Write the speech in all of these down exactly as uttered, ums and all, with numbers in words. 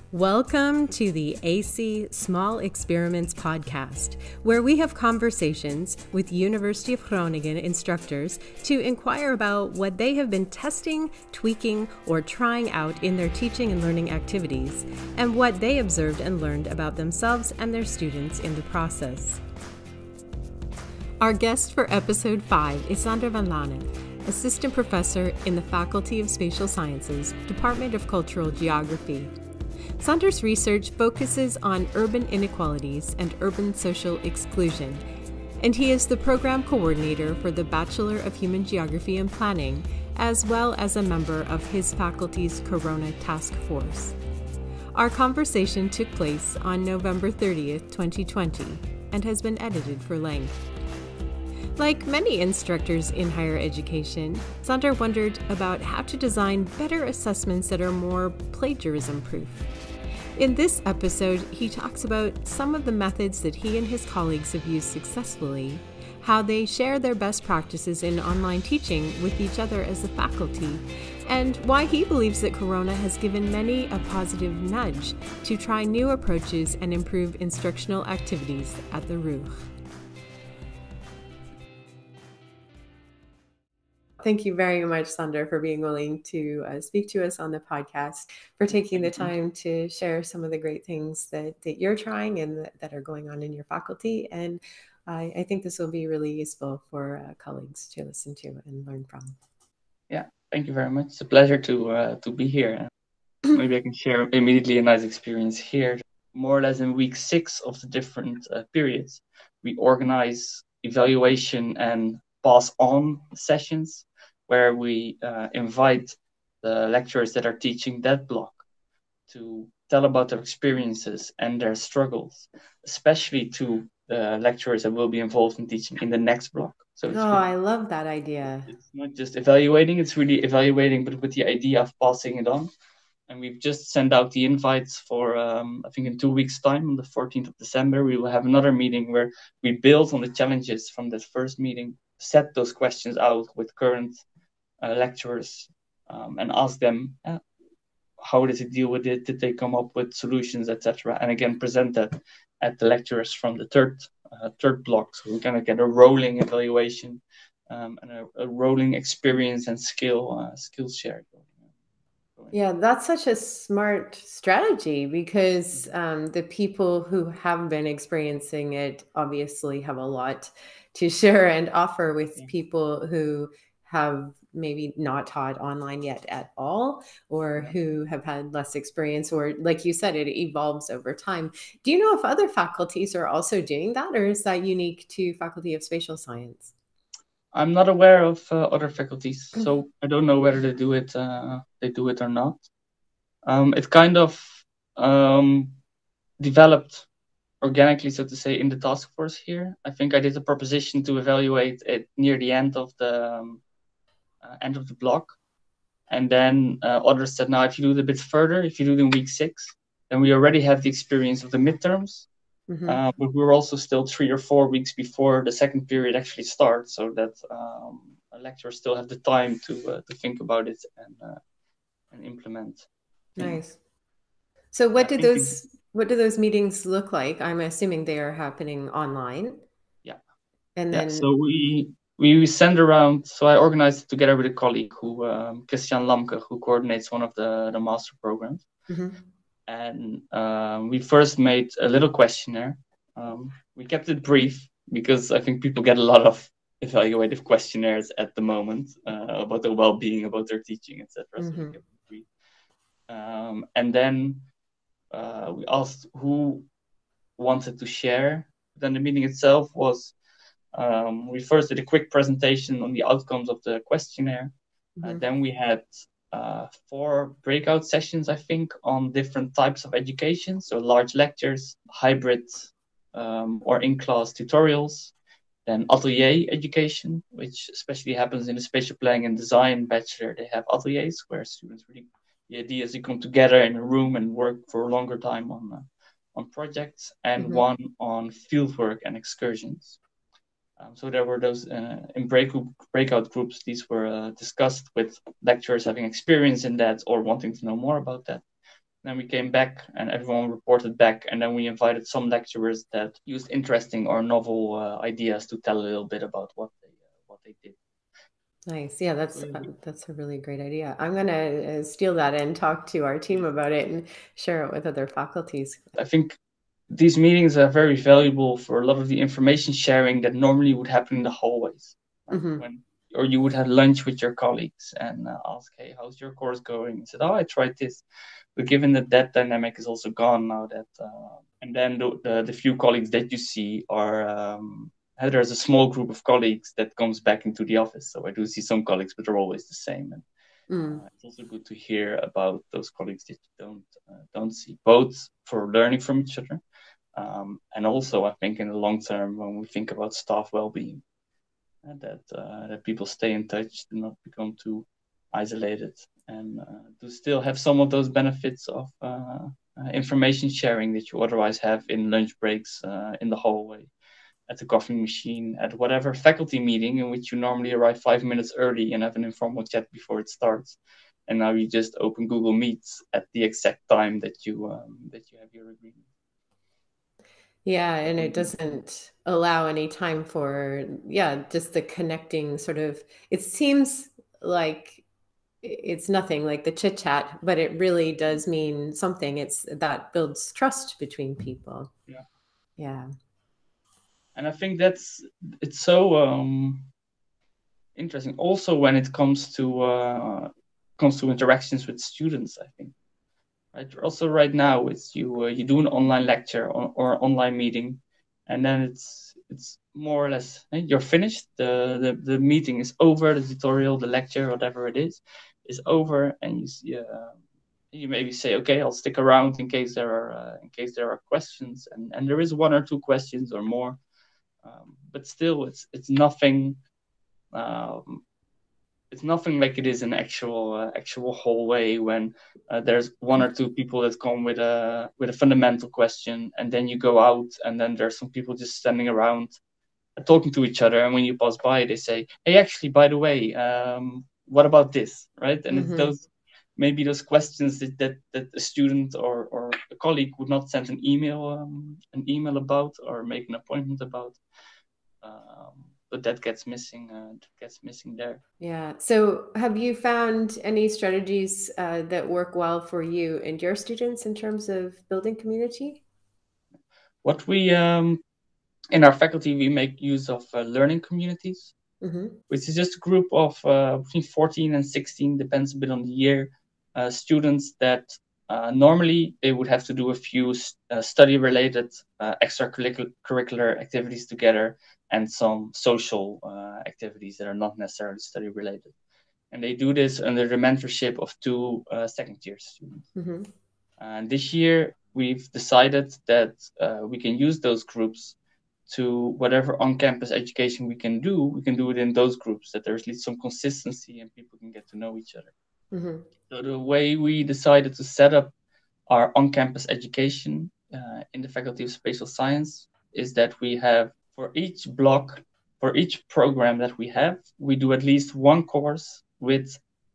Welcome to the E S I Small Experiments podcast, where we have conversations with University of Groningen instructors to inquire about what they have been testing, tweaking, or trying out in their teaching and learning activities, and what they observed and learned about themselves and their students in the process. Our guest for episode five is Sander van Lanen, assistant professor in the Faculty of Spatial Sciences, Department of Cultural Geography. Sander's research focuses on urban inequalities and urban social exclusion, and he is the program coordinator for the Bachelor of Human Geography and Planning, as well as a member of his faculty's Corona Task Force. Our conversation took place on November thirtieth, twenty twenty, and has been edited for length. Like many instructors in higher education, Sander wondered about how to design better assessments that are more plagiarism-proof. In this episode, he talks about some of the methods that he and his colleagues have used successfully, how they share their best practices in online teaching with each other as a faculty, and why he believes that Corona has given many a positive nudge to try new approaches and improve instructional activities at the R U G. Thank you very much, Sander, for being willing to uh, speak to us on the podcast, for taking the time to share some of the great things that, that you're trying and that, that are going on in your faculty. And I, I think this will be really useful for uh, colleagues to listen to and learn from. Yeah, thank you very much. It's a pleasure to uh, to be here. Maybe I can share immediately a nice experience here. More or less in week six of the different uh, periods, we organize evaluation and pass on sessions, where we uh, invite the lecturers that are teaching that block to tell about their experiences and their struggles, especially to the lecturers that will be involved in teaching in the next block. So it's oh, really, I love that idea. It's not just evaluating, it's really evaluating, but with the idea of passing it on. And we've just sent out the invites for, um, I think in two weeks' time, on the fourteenth of December, we will have another meeting where we build on the challenges from that first meeting, set those questions out with current uh, lecturers um, and ask them, uh, how does it deal with it? Did they come up with solutions, et cetera? And again, present that at the lecturers from the third uh, third block. So we're going to get a rolling evaluation um, and a, a rolling experience and skill uh, skills share. Yeah, that's such a smart strategy, because um, the people who have been experiencing it obviously have a lot to share and offer with yeah. people who have maybe not taught online yet at all, or yeah. who have had less experience, or like you said, it evolves over time. Do you know if other faculties are also doing that, or is that unique to Faculty of Spatial Science? I'm not aware of uh, other faculties, so I don't know whether they do it. Uh, they do it or not. Um, it kind of um, developed organically, so to say, in the task force here. I think I did a proposition to evaluate it near the end of the um, uh, end of the block, and then uh, others said, "Now, if you do it a bit further, if you do it in week six, then we already have the experience of the midterms." Mm-hmm. Uh, but we're also still three or four weeks before the second period actually starts, so that um, lecturers still have the time to uh, to think about it and uh, and implement. Nice. So, what do those what do those meetings look like? I'm assuming they are happening online. Yeah. And yeah, then so we we send around. So I organized it together with a colleague who um, Christian Lamke, who coordinates one of the the master programs. Mm-hmm. And um, we first made a little questionnaire. Um, we kept it brief because I think people get a lot of evaluative questionnaires at the moment uh, about their well-being, about their teaching, et cetera. Mm-hmm. So we kept it brief. Um, and then uh, we asked who wanted to share. Then the meeting itself was, um, we first did a quick presentation on the outcomes of the questionnaire. Mm-hmm. Uh, then we had Uh, four breakout sessions, I think, on different types of education. So large lectures, hybrid um, or in-class tutorials, then atelier education, which especially happens in the spatial planning and design bachelor. They have ateliers where students really, the idea is they come together in a room and work for a longer time on, uh, on projects, and mm-hmm. one on fieldwork and excursions. Um, so there were those uh, in break breakout groups. These were uh, discussed with lecturers having experience in that or wanting to know more about that. Then we came back and everyone reported back, and then we invited some lecturers that used interesting or novel uh, ideas to tell a little bit about what they uh, what they did. Nice. Yeah, that's uh, that's a really great idea. I'm going to uh, steal that and talk to our team about it and share it with other faculties. I think these meetings are very valuable for a lot of the information sharing that normally would happen in the hallways. Right? Mm-hmm. When, or you would have lunch with your colleagues and uh, ask, hey, how's your course going? And said, oh, I tried this. But given that that dynamic is also gone now, that uh, and then the, the, the few colleagues that you see are, um, there's a small group of colleagues that comes back into the office. So I do see some colleagues, but they're always the same. And Mm. Uh, it's also good to hear about those colleagues that you don't uh, don't see, both for learning from each other, um, and also I think in the long term when we think about staff well-being, uh, that uh, that people stay in touch, do not become too isolated, and uh, to still have some of those benefits of uh, uh, information sharing that you otherwise have in lunch breaks, uh, in the hallway, at the coffee machine, at whatever faculty meeting in which you normally arrive five minutes early and have an informal chat before it starts. And now you just open Google Meets at the exact time that you um, that you have your agreement. Yeah, and it doesn't allow any time for, yeah, just the connecting sort of, it seems like it's nothing like the chit chat, but it really does mean something. It's that builds trust between people. Yeah. Yeah. And I think that's, it's so um, interesting also when it comes to, uh, comes to interactions with students, I think. Right. Also, right now, it's you. Uh, you do an online lecture or, or online meeting, and then it's it's more or less eh, you're finished. The, the the meeting is over. The tutorial, the lecture, whatever it is, is over, and you see, uh, you maybe say, okay, I'll stick around in case there are uh, in case there are questions, and and there is one or two questions or more, um, but still, it's it's nothing. Um, It's nothing like it is an actual uh, actual hallway when uh, there's one or two people that come with a with a fundamental question, and then you go out, and then there's some people just standing around uh, talking to each other, and when you pass by, they say, "Hey, actually, by the way, um, what about this?" Right? And mm-hmm. It's those maybe those questions that that, that a student or or a colleague would not send an email um, an email about or make an appointment about. Um, but that gets missing. Uh, gets missing there. Yeah. So, have you found any strategies uh, that work well for you and your students in terms of building community? What we um, in our faculty we make use of uh, learning communities, mm-hmm. which is just a group of uh, between fourteen and sixteen, depends a bit on the year, uh, students that uh, normally they would have to do a few uh, study-related uh, extracurricular activities together and some social uh, activities that are not necessarily study-related. And they do this under the mentorship of two uh, second-year students. Mm-hmm. And this year, we've decided that uh, we can use those groups to whatever on-campus education we can do, we can do it in those groups, that there's at least some consistency and people can get to know each other. Mm-hmm. So the way we decided to set up our on-campus education uh, in the Faculty of Spatial Science is that we have, for each block, for each program that we have, we do at least one course with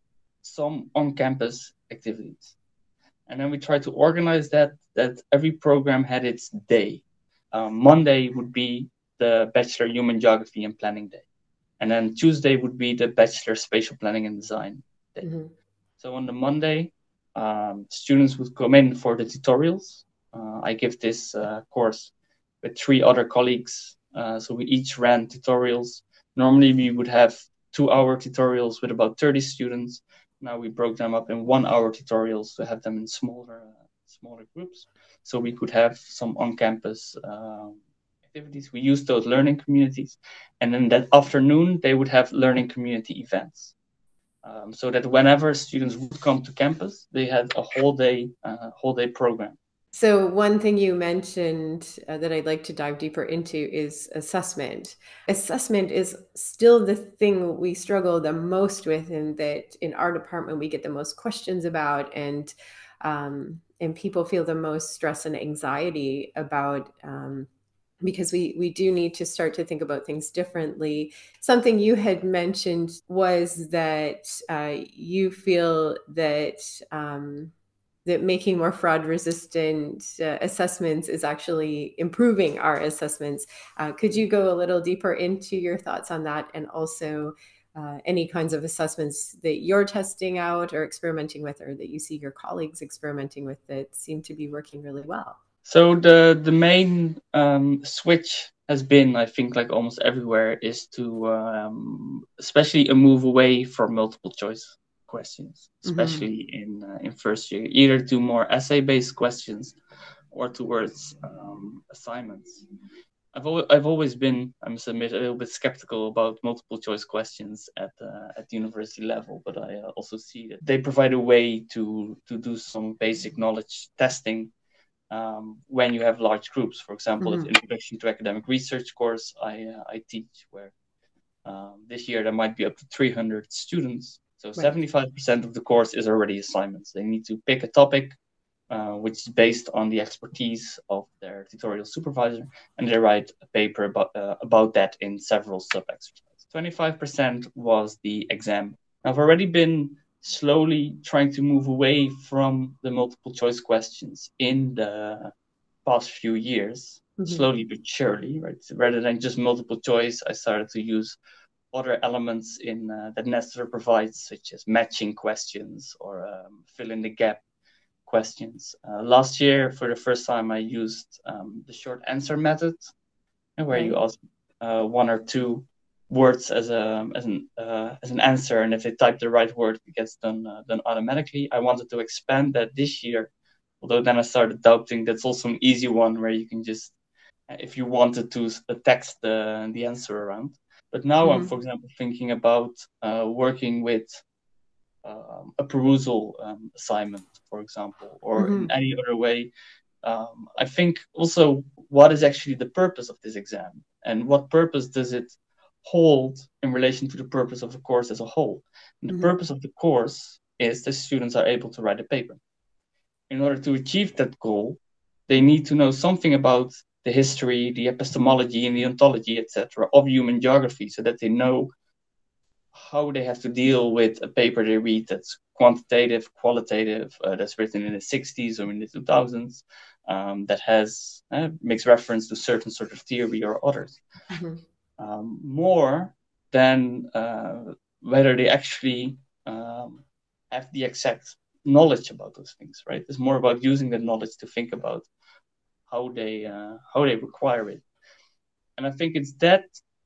some on-campus activities. And then we try to organize that, that every program had its day. Um, Monday would be the Bachelor Human Geography and Planning Day. And then Tuesday would be the Bachelor Spatial Planning and Design Day. Mm-hmm. So on the Monday, um, students would come in for the tutorials. Uh, I give this uh, course with three other colleagues. Uh, so we each ran tutorials. Normally we would have two-hour tutorials with about thirty students. Now we broke them up in one-hour tutorials to have them in smaller, uh, smaller groups, so we could have some on-campus uh, activities. We used those learning communities, and then that afternoon they would have learning community events, um, so that whenever students would come to campus, they had a whole day, uh, whole day program. So one thing you mentioned uh, that I'd like to dive deeper into is assessment. Assessment is still the thing we struggle the most with, and that in our department we get the most questions about, and um, and people feel the most stress and anxiety about, um, because we we do need to start to think about things differently. Something you had mentioned was that uh, you feel that um, that making more fraud-resistant uh, assessments is actually improving our assessments. Uh, could you go a little deeper into your thoughts on that, and also uh, any kinds of assessments that you're testing out or experimenting with, or that you see your colleagues experimenting with that seem to be working really well? So the the main um, switch has been, I think, like almost everywhere, is to um, especially a move away from multiple choice questions, especially mm-hmm. in uh, in first year, either to more essay-based questions or towards um, assignments. I've al- I've always been, I must admit, a little bit skeptical about multiple choice questions at uh, at the university level, but I uh, also see that they provide a way to to do some basic knowledge testing um, when you have large groups. For example, mm-hmm. at Introduction to Academic Research course I uh, I teach, where um, this year there might be up to three hundred students. So right. seventy-five percent of the course is already assignments. They need to pick a topic Uh, which is based on the expertise of their tutorial supervisor, and they write a paper about, uh, about that in several sub-exercises. twenty-five percent was the exam. I've already been slowly trying to move away from the multiple choice questions in the past few years, mm-hmm. slowly but surely, right? Rather than just multiple choice, I started to use other elements in uh, that Nestor provides, such as matching questions or um, fill in the gap questions. Uh, last year, for the first time, I used um, the short answer method, where right. you ask uh, one or two words as a as an uh, as an answer, and if they type the right word, it gets done uh, done automatically. I wanted to expand that this year, although then I started doubting that's also an easy one where you can just, if you wanted to, text the the answer around. But now mm-hmm. I'm, for example, thinking about uh, working with Um, a perusal um, assignment, for example, or mm-hmm. in any other way. Um, I think also, what is actually the purpose of this exam, and what purpose does it hold in relation to the purpose of the course as a whole? And the mm-hmm. purpose of the course is that students are able to write a paper. In order to achieve that goal, they need to know something about the history, the epistemology, and the ontology, et cetera, of human geography, so that they know how they have to deal with a paper they read that's quantitative, qualitative, uh, that's written in the sixties or in the two thousands, um, that has uh, makes reference to certain sort of theory or others, mm-hmm. um, more than uh, whether they actually um, have the exact knowledge about those things. Right? It's more about using the knowledge to think about how they uh, how they require it, and I think it's that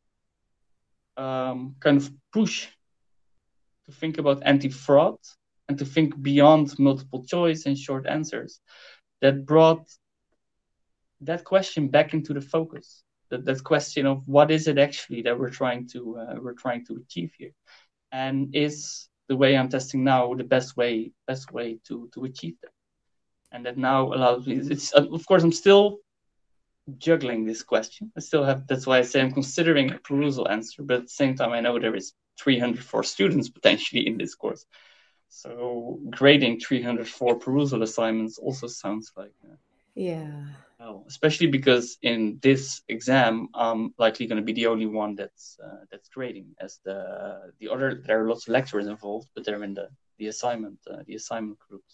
Um, kind of push to think about anti-fraud and to think beyond multiple choice and short answers that brought that question back into the focus. That that question of what is it actually that we're trying to uh, we're trying to achieve here, and is the way I'm testing now the best way best way to to achieve that, and that now allows me. It's uh, of course I'm still juggling this question. I still have, that's why I say I'm considering a perusal answer, but at the same time I know there is three hundred four students potentially in this course, so grading three hundred four perusal assignments also sounds like uh, yeah well, especially because in this exam I'm likely going to be the only one that's uh, that's grading, as the the other, there are lots of lecturers involved, but they're in the the assignment uh, the assignment groups.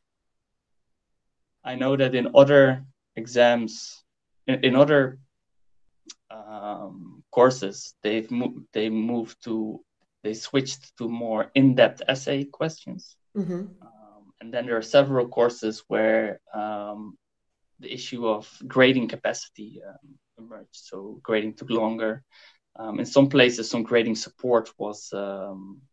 I know that in other exams, in, in other um, courses, they've moved, they moved to, they switched to more in-depth essay questions. Mm-hmm. Um, and then there are several courses where um, the issue of grading capacity um, emerged. So grading took longer. Um, in some places, some grading support was um,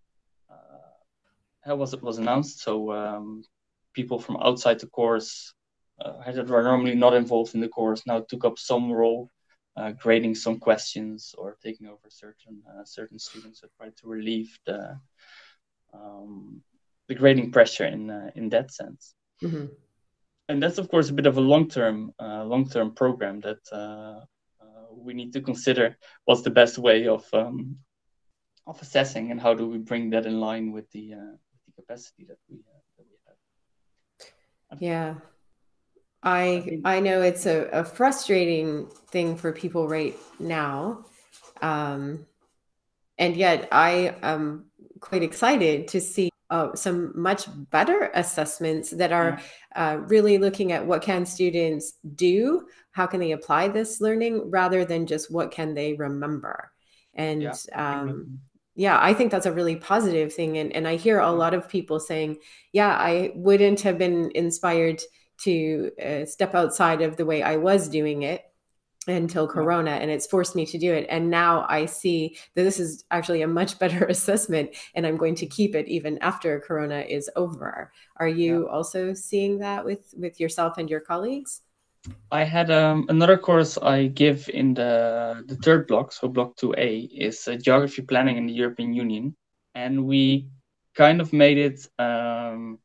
uh, was was announced. So um, people from outside the course uh, that were normally not involved in the course now took up some role, uh, grading some questions or taking over certain uh, certain students that tried to relieve the um, the grading pressure in uh, in that sense. Mm-hmm. And that's of course a bit of a long term uh, long term program that uh, uh, we need to consider what's the best way of um, of assessing, and how do we bring that in line with the uh, with the capacity that we uh, that we have. Yeah. I I know it's a, a frustrating thing for people right now. Um, and yet I am quite excited to see uh, some much better assessments that are yeah. uh, really looking at what can students do, how can they apply this learning, rather than just what can they remember. And yeah, um, yeah, I think that's a really positive thing. And, and I hear a lot of people saying, yeah, I wouldn't have been inspired to uh, step outside of the way I was doing it until Corona, yeah. and it's forced me to do it. And now I see that this is actually a much better assessment, and I'm going to keep it even after Corona is over. Are you yeah. also seeing that with, with yourself and your colleagues? I had um, another course I give in the, the third block, so block two A, is uh, geography planning in the European Union. And we kind of made it um,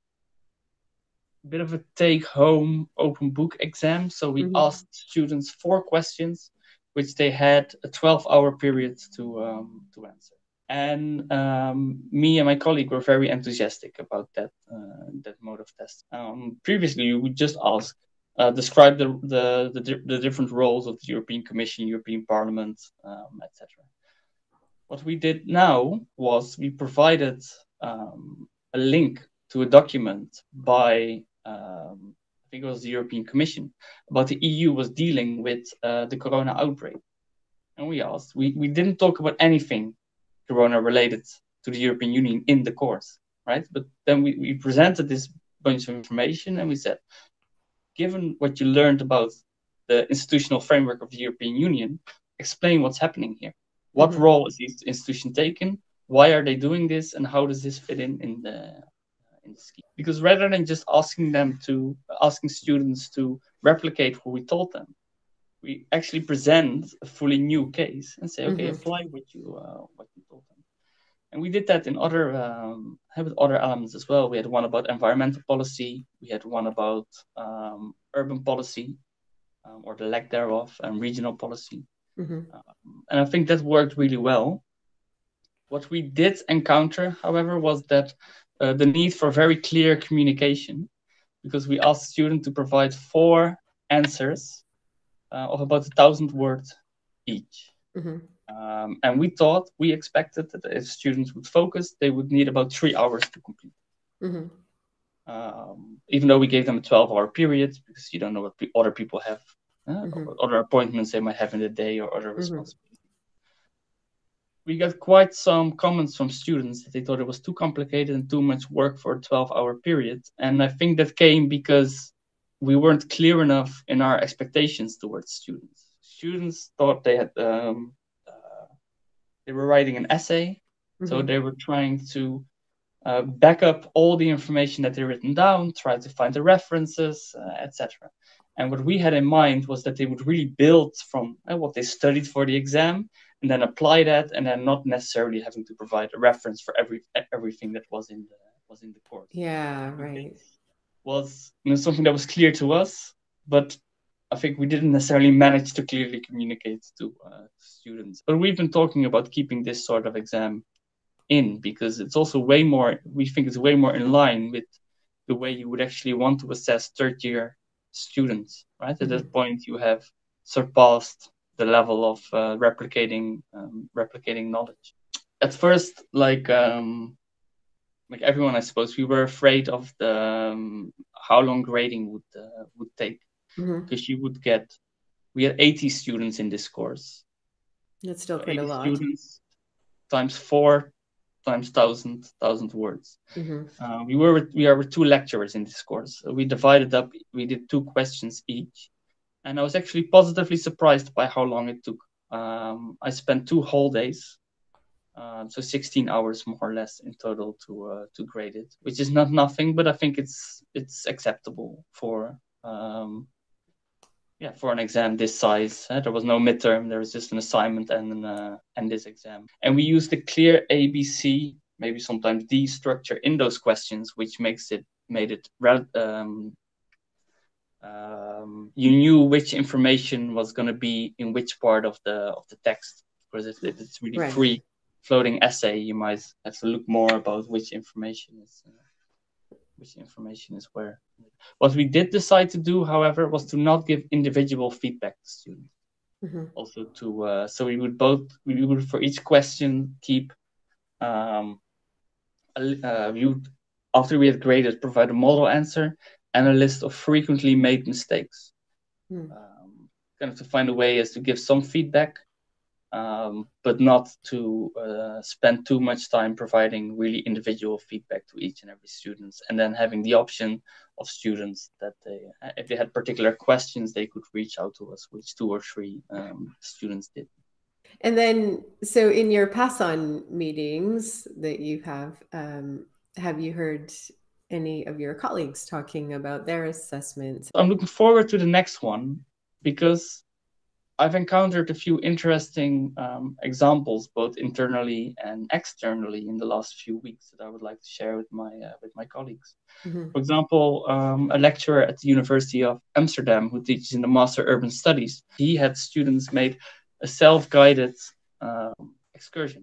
a bit of a take-home open book exam. So we mm-hmm. asked students four questions, which they had a twelve-hour period to um, to answer. And um, me and my colleague were very enthusiastic about that uh, that mode of test. Um, previously, we would just ask, uh, describe the, the the the different roles of the European Commission, European Parliament, um, et cetera. What we did now was we provided um, a link to a document by um, I think it was the European Commission about the E U was dealing with uh, the Corona outbreak, and we asked. We we didn't talk about anything Corona related to the European Union in the course, right? But then we, we presented this bunch of information and we said, given what you learned about the institutional framework of the European Union, explain what's happening here. What mm-hmm. role is each institution taking? Why are they doing this? And how does this fit in in the in the scheme? Because rather than just asking them to asking students to replicate what we told them, we actually present a fully new case and say, okay, mm-hmm. apply what you uh, what you told them. And we did that in other um, with other elements as well. We had one about environmental policy. We had one about um, urban policy, um, or the lack thereof, and regional policy. Mm-hmm. Um, and I think that worked really well. What we did encounter, however, was that uh, the need for very clear communication, because we asked students to provide four answers Uh, of about a thousand words each. Mm-hmm. Um, and we thought, we expected that if students would focus, they would need about three hours to complete. Mm-hmm. Um, even though we gave them a twelve-hour period, because you don't know what pe- other people have, uh, mm-hmm. or other appointments they might have in the day, or other mm-hmm. responsibilities. We got quite some comments from students that they thought it was too complicated and too much work for a twelve-hour period. And I think that came because we weren't clear enough in our expectations towards students. Students thought they had um, uh, they were writing an essay, mm-hmm. so they were trying to uh, back up all the information that they written down, try to find the references, uh, et cetera. And what we had in mind was that they would really build from uh, what they studied for the exam, and then apply that, and then not necessarily having to provide a reference for every everything that was in the was in the course. Yeah, right. Was you know, something that was clear to us, but I think we didn't necessarily manage to clearly communicate to uh, students. But we've been talking about keeping this sort of exam in, because it's also way more, we think it's way more in line with the way you would actually want to assess third year students, right? Mm-hmm. At that point, you have surpassed the level of uh, replicating um, replicating knowledge. At first, like um, like everyone, I suppose, we were afraid of the um, how long grading would uh, would take, mm-hmm. because you would get, we had eighty students in this course. That's still so quite a lot. Students times four times thousand thousand words. Mm-hmm. Uh, we were with, we are with two lecturers in this course. So we divided up. We did two questions each, and I was actually positively surprised by how long it took. Um, I spent two whole days. Uh, so sixteen hours more or less in total to uh, to grade it, which is not nothing, but I think it's it's acceptable for um, yeah for an exam this size. Uh, there was no midterm; there was just an assignment and an, uh, and this exam. And we used a clear A B C, maybe sometimes D structure in those questions, which makes it made it um, um, you knew which information was going to be in which part of the of the text, because if, if it's really right. free floating essay, you might have to look more about which information is uh, which information is where. What we did decide to do, however, was to not give individual feedback to students. Mm-hmm. Also, to uh, so we would both we would for each question keep um, a, uh, we would after we had graded, provide a model answer and a list of frequently made mistakes. Mm. Um, kind of to find a way as to give some feedback, um, but not to uh, spend too much time providing really individual feedback to each and every student, and then having the option of students that they, if they had particular questions, they could reach out to us, which two or three um, students did. And then, so in your pass-on meetings that you have, um, have you heard any of your colleagues talking about their assessments? I'm looking forward to the next one because I've encountered a few interesting um, examples, both internally and externally, in the last few weeks that I would like to share with my uh, with my colleagues. Mm-hmm. For example, um, a lecturer at the University of Amsterdam who teaches in the Master Urban Studies, he had students make a self-guided um, excursion.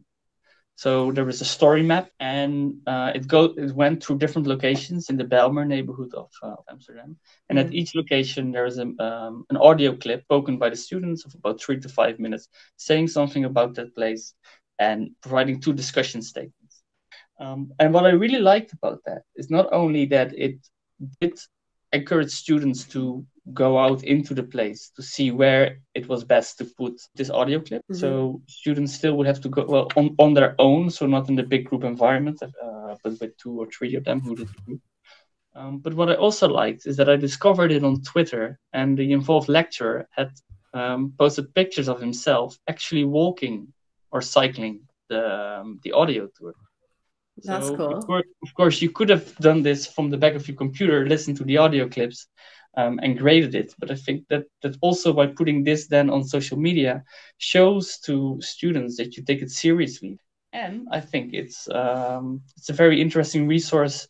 So there was a story map, and uh, it go it went through different locations in the Bijlmer neighborhood of, uh, of Amsterdam. And mm-hmm. at each location, there is a, um, an audio clip spoken by the students of about three to five minutes, saying something about that place and providing two discussion statements. Um, and what I really liked about that is not only that it did encourage students to go out into the place to see where it was best to put this audio clip. Mm-hmm. So students still would have to go well on, on their own, so not in the big group environment, uh, but with two or three of them who did the group. Um, but what I also liked is that I discovered it on Twitter, and the involved lecturer had um, posted pictures of himself actually walking or cycling the um, the audio tour. That's so cool. Of course, of course, you could have done this from the back of your computer, listened to the audio clips, um, and graded it. But I think that that also by putting this then on social media shows to students that you take it seriously. And I think it's um, it's a very interesting resource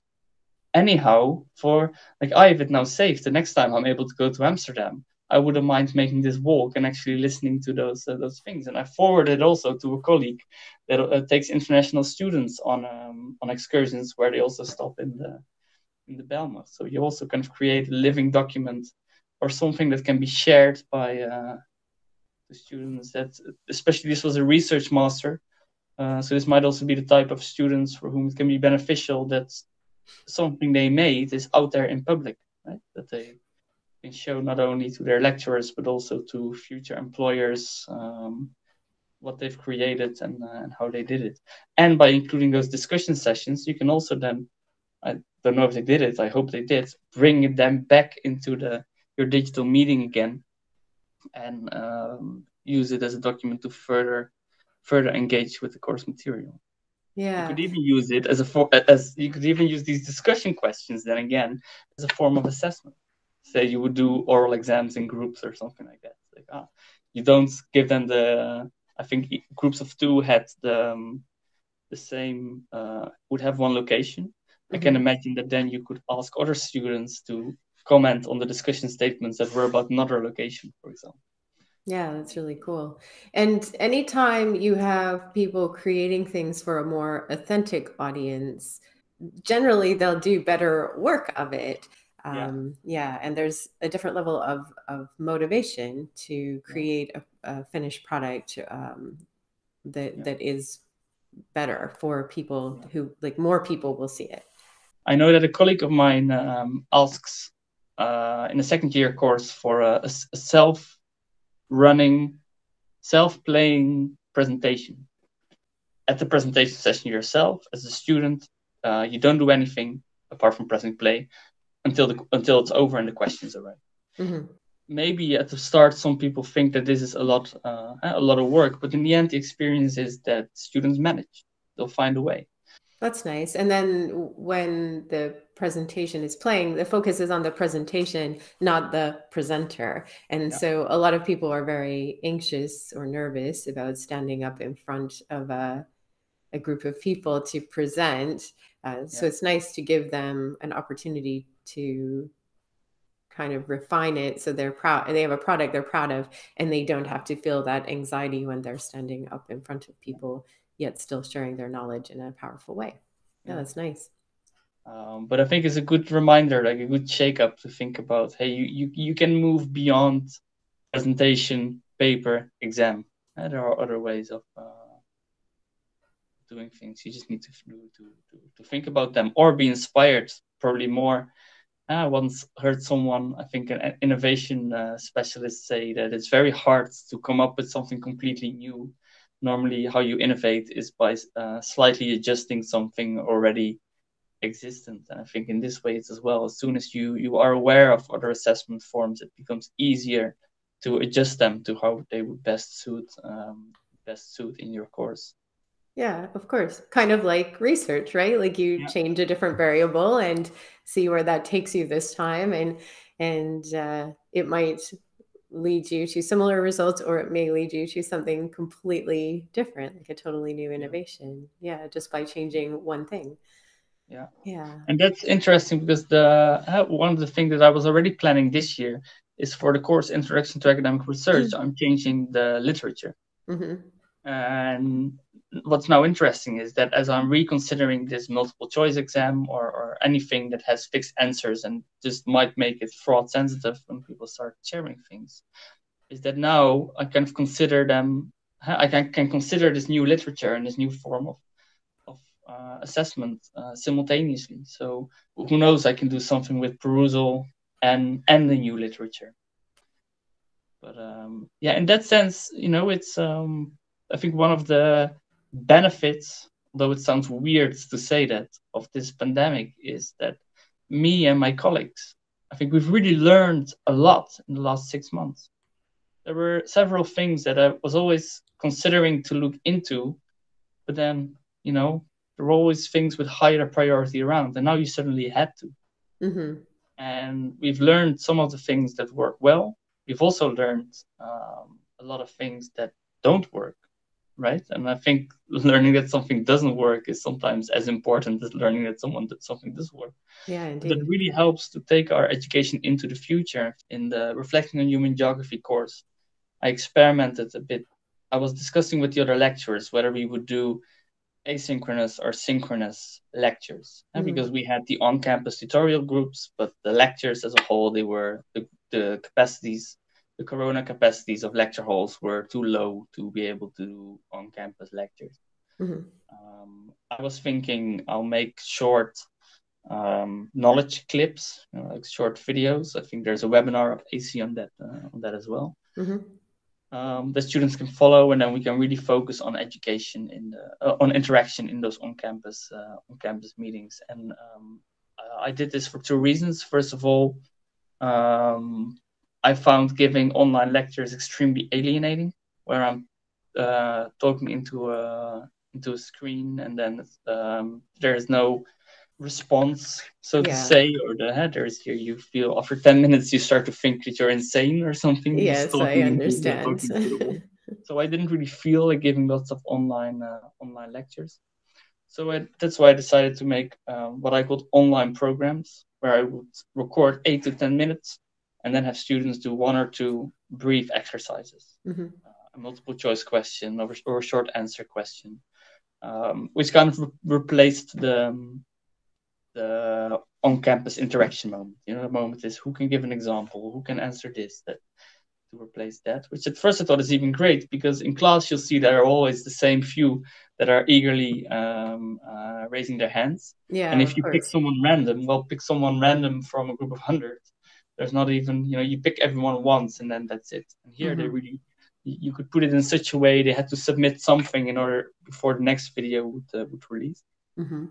anyhow for, like, I have it now saved. The next time I'm able to go to Amsterdam, I wouldn't mind making this walk and actually listening to those uh, those things. And I forwarded also to a colleague that uh, takes international students on um, on excursions where they also stop in the in the Bijlmer. So you also kind of create a living document or something that can be shared by uh, the students. That, especially, this was a research master, uh, so this might also be the type of students for whom it can be beneficial that something they made is out there in public, right? That they can show not only to their lecturers but also to future employers um, what they've created and, uh, and how they did it. And by including those discussion sessions, you can also then, I don't know if they did it, I hope they did, bring them back into the your digital meeting again and um, use it as a document to further further engage with the course material. Yeah. You could even use it as a for, as you could even use these discussion questions then again as a form of assessment. Say you would do oral exams in groups or something like that. Like, ah, you don't give them the. I think groups of two had the um, the same uh, would have one location. Mm-hmm. I can imagine that then you could ask other students to comment on the discussion statements that were about another location, for example. Yeah, that's really cool. And anytime you have people creating things for a more authentic audience, generally they'll do better work of it. Um, yeah. yeah, and there's a different level of, of motivation to create a, a finished product um, that yeah. that is better for people yeah. who, like, more people will see it. I know that a colleague of mine um, asks uh, in a second year course for a, a self running, self-playing presentation. At the presentation session yourself, as a student, uh, you don't do anything apart from pressing play until the until it's over and the questions are ready. Mm-hmm. Maybe at the start, some people think that this is a lot, uh, a lot of work, but in the end, the experience is that students manage. They'll find a way. That's nice. And then when the presentation is playing, the focus is on the presentation, not the presenter. And yeah. so a lot of people are very anxious or nervous about standing up in front of a, a group of people to present. Uh, yeah. So it's nice to give them an opportunity to kind of refine it so they're proud, they have a product they're proud of, and they don't have to feel that anxiety when they're standing up in front of people, yet still sharing their knowledge in a powerful way. Yeah, yeah. That's nice. Um, but I think it's a good reminder, like a good shake-up to think about, hey, you, you, you can move beyond presentation, paper, exam. Uh, there are other ways of uh, doing things. You just need to to to, to think about them or be inspired, probably more. I once heard someone, I think an innovation uh, specialist, say that it's very hard to come up with something completely new. Normally, how you innovate is by uh, slightly adjusting something already existent. And I think in this way it's as well. As soon as you you are aware of other assessment forms, it becomes easier to adjust them to how they would best suit um, best suit in your course. Yeah, of course. Kind of like research, right? Like you Yeah. change a different variable and see where that takes you this time, and and uh, it might lead you to similar results, or it may lead you to something completely different, like a totally new innovation. Yeah, yeah, just by changing one thing. Yeah. Yeah. And that's interesting because the uh, one of the things that I was already planning this year is for the course Introduction to Academic Research, I'm changing the literature. Mm-hmm. And what's now interesting is that as I'm reconsidering this multiple choice exam or, or anything that has fixed answers and just might make it fraud sensitive when people start sharing things, is that now I kind of consider them, I can, can consider this new literature and this new form of, of uh, assessment uh, simultaneously. So who knows, I can do something with perusal and, and the new literature. But um, yeah, in that sense, you know, it's, um, I think one of the benefits, though it sounds weird to say that, of this pandemic is that me and my colleagues, I think we've really learned a lot in the last six months. There were several things that I was always considering to look into, but then, you know, there were always things with higher priority around, and now you suddenly had to. Mm-hmm. And we've learned some of the things that work well. We've also learned um, a lot of things that don't work, right? And I think learning that something doesn't work is sometimes as important as learning that someone that something does work. Yeah, indeed. That really helps to take our education into the future. In the Reflecting on Human Geography course, I experimented a bit. I was discussing with the other lecturers whether we would do asynchronous or synchronous lectures, mm-hmm. because we had the on-campus tutorial groups, but the lectures as a whole, they were the, the capacities, the corona capacities of lecture halls were too low to be able to do on-campus lectures. Mm-hmm. Um, I was thinking I'll make short um, knowledge clips, you know, like short videos. I think there's a webinar of A C on that uh, on that as well. Mm-hmm. Um, the students can follow, and then we can really focus on education in the, uh, on interaction in those on-campus uh, on-campus meetings. And um, I did this for two reasons. First of all, um, I found giving online lectures extremely alienating, where I'm uh, talking into a into a screen, and then um, there is no response, so yeah. to say, or the headers here. You feel after ten minutes you start to think that you're insane or something. Yes, I understand. Into, so I didn't really feel like giving lots of online uh, online lectures. So I, that's why I decided to make um, what I called online programs, where I would record eight to ten minutes and then have students do one or two brief exercises, mm-hmm. uh, a multiple choice question or, or a short answer question, um, which kind of re- replaced the um, the on-campus interaction moment. You know, the moment is who can give an example, who can answer this, that to replace that, which at first I thought is even great, because in class you'll see there are always the same few that are eagerly um, uh, raising their hands. Yeah, and if you course. pick someone random, well, pick someone random from a group of hundred. There's not even, you know, you pick everyone once and then that's it. And here mm-hmm. they really, you could put it in such a way they had to submit something in order before the next video would uh, would release. Mm-hmm.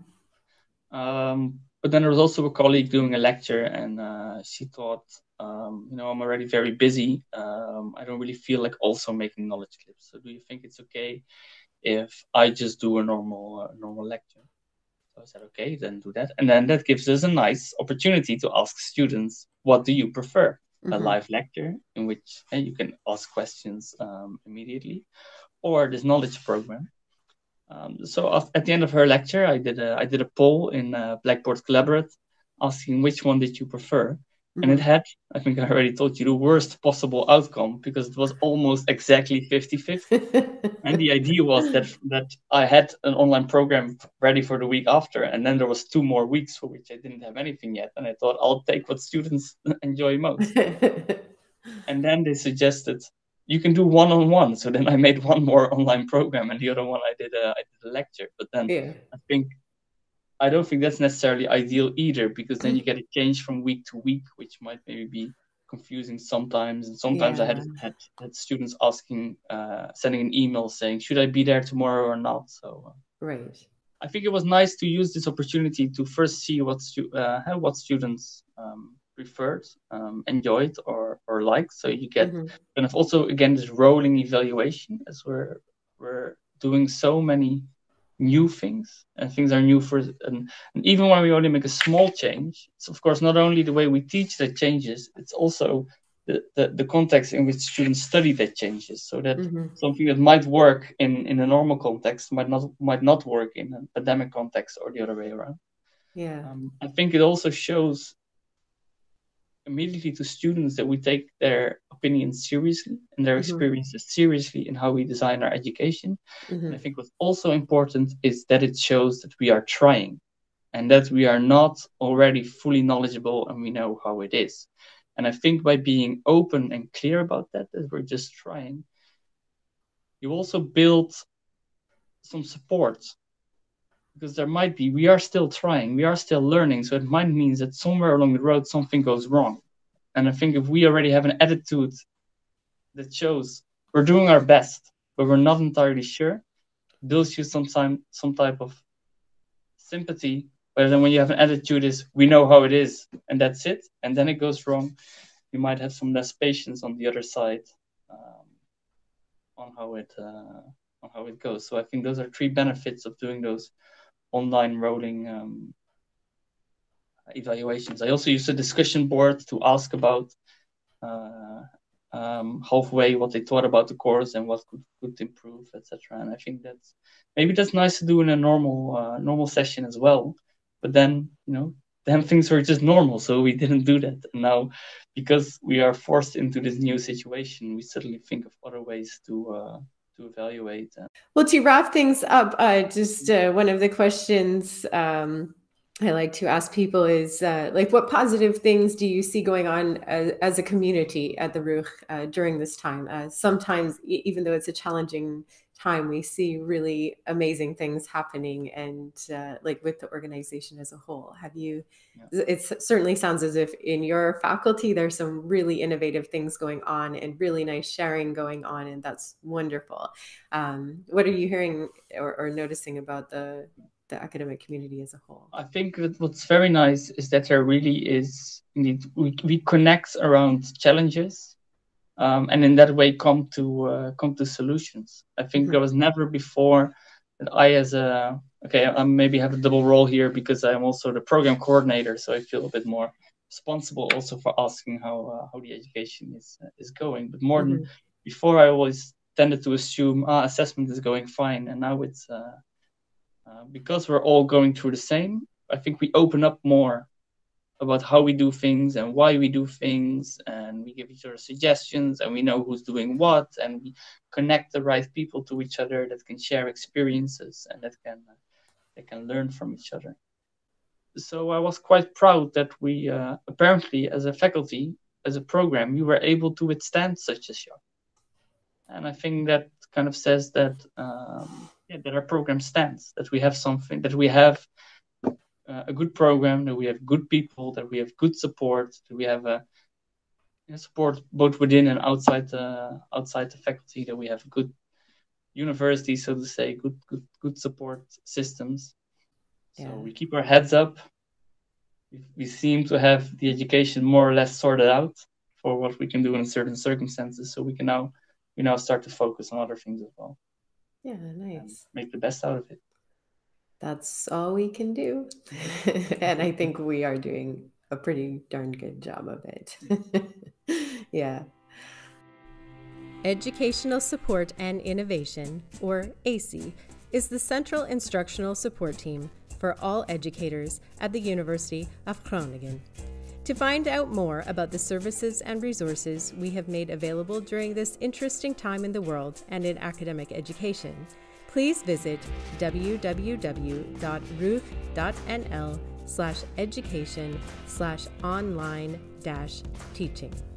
Um, but then there was also a colleague doing a lecture, and uh, she thought, um, you know, I'm already very busy. Um, I don't really feel like also making knowledge clips. So do you think it's okay if I just do a normal, uh, normal lecture? So I said, okay, then do that. And then that gives us a nice opportunity to ask students, what do you prefer? Mm-hmm. A live lecture in which hey, you can ask questions um, immediately, or this knowledge program. Um, so at the end of her lecture, I did a I did a poll in uh, Blackboard Collaborate, asking which one did you prefer, mm-hmm. and it had, I think I already told you, the worst possible outcome, because it was almost exactly fifty-fifty. And the idea was that that I had an online program ready for the week after, and then there was two more weeks for which I didn't have anything yet, and I thought I'll take what students enjoy most. And then they suggested you can do one-on-one. So then I made one more online program, and the other one I did a, I did a lecture. But then yeah. I think, I don't think that's necessarily ideal either, because then you get a change from week to week, which might maybe be confusing sometimes. And sometimes yeah. I had, had had students asking, uh, sending an email saying, should I be there tomorrow or not? So uh, right. I think it was nice to use this opportunity to first see what stu- uh, what students um, preferred, um, enjoyed, or or liked. So you get mm-hmm. kind of also again this rolling evaluation, as we're we're doing so many new things, and things are new for and, and even when we only make a small change, it's of course not only the way we teach that changes, it's also the, the, the context in which students study that changes, so that mm-hmm. something that might work in, in a normal context might not might not work in an academic context, or the other way around. Yeah. Um, I think it also shows immediately to students that we take their opinions seriously and their mm-hmm. experiences seriously in how we design our education. Mm-hmm. And I think what's also important is that it shows that we are trying, and that we are not already fully knowledgeable and we know how it is. And I think by being open and clear about that, that we're just trying, you also build some support. Because there might be, we are still trying, we are still learning. So it might mean that somewhere along the road, something goes wrong. And I think if we already have an attitude that shows we're doing our best, but we're not entirely sure, it builds you some, time, some type of sympathy. But then when you have an attitude is, we know how it is, and that's it, and then it goes wrong, you might have some less patience on the other side um, on how it uh, on how it goes. So I think those are three benefits of doing those online rolling um, evaluations. I also use a discussion board to ask about uh, um, halfway what they thought about the course and what could, could improve, et cetera. And I think that's maybe that's nice to do in a normal uh, normal session as well. But then, you know, then things were just normal, so we didn't do that. And now, because we are forced into this new situation, we suddenly think of other ways to uh, to evaluate. Well, to wrap things up, uh, just uh, one of the questions um, I like to ask people is, uh, like, what positive things do you see going on as, as a community at the R U C uh, during this time? Uh, sometimes, e- even though it's a challenging time, we see really amazing things happening, and uh, like with the organization as a whole. Have you, yeah. It certainly sounds as if in your faculty, there's some really innovative things going on and really nice sharing going on, and that's wonderful. Um, what are you hearing or, or noticing about the, the academic community as a whole? I think that what's very nice is that there really is, indeed, we, we connect around challenges. Um, and in that way come to uh, come to solutions. I think mm-hmm. there was never before that I, as a okay, I maybe have a double role here because I'm also the program coordinator, so I feel a bit more responsible also for asking how uh, how the education is uh, is going. But more mm-hmm. than before, I always tended to assume ah, assessment is going fine, and now it's uh, uh, because we're all going through the same. I think we open up more about how we do things and why we do things, and we give each other suggestions, and we know who's doing what, and we connect the right people to each other that can share experiences and that can uh, that can learn from each other. So I was quite proud that we uh, apparently, as a faculty, as a program, we were able to withstand such a shock. And I think that kind of says that um, yeah, that our program stands, that we have something, that we have Uh, a good program, that we have good people, that we have good support, that we have a uh, support both within and outside the outside the faculty, that we have good university, so to say, good good good support systems. Yeah. So we keep our heads up. We, we seem to have the education more or less sorted out for what we can do in certain circumstances. So we can now we now start to focus on other things as well. Yeah, nice. Make the best out of it. That's all we can do. And I think we are doing a pretty darn good job of it. Yeah. Educational Support and Innovation, or E S I, is the central instructional support team for all educators at the University of Groningen. To find out more about the services and resources we have made available during this interesting time in the world and in academic education, please visit w w w dot ruch dot n l slash education slash online dash teaching.